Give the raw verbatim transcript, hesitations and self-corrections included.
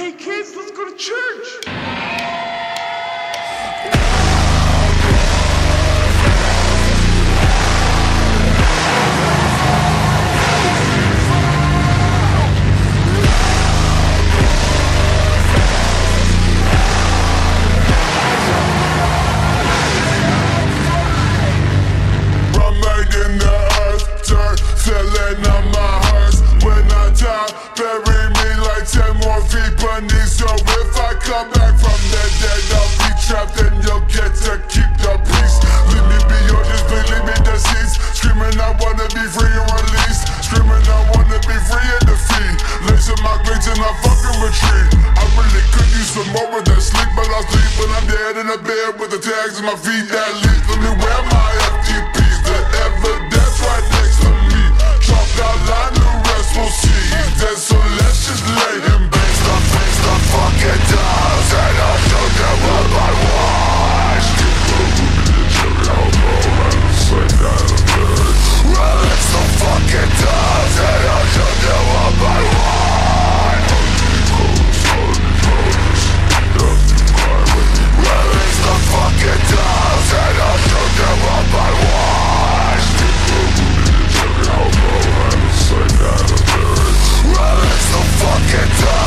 Hey kids, let's go to church! So if I come back from the dead, I'll be trapped and you'll get to keep the peace. Leave me beyond this place, leave me deceased. Screaming I wanna be free and released. Screaming I wanna be free and defeat. Lacing my grades and I fucking retreat. I really could use some more of that sleep, but I'll sleep when I'm dead in a bed with the tags in my feet. That leads let me wear my F T Ps. The evidence right next to me. Chalked out line, the rest we'll see. He's dead, so let's just lay him back. Fucking dogs and I'll show them what I want. Release the fucking dogs and I'll show them what I want. Release the fucking dogs and I'll show them what I want. Release the fucking dogs.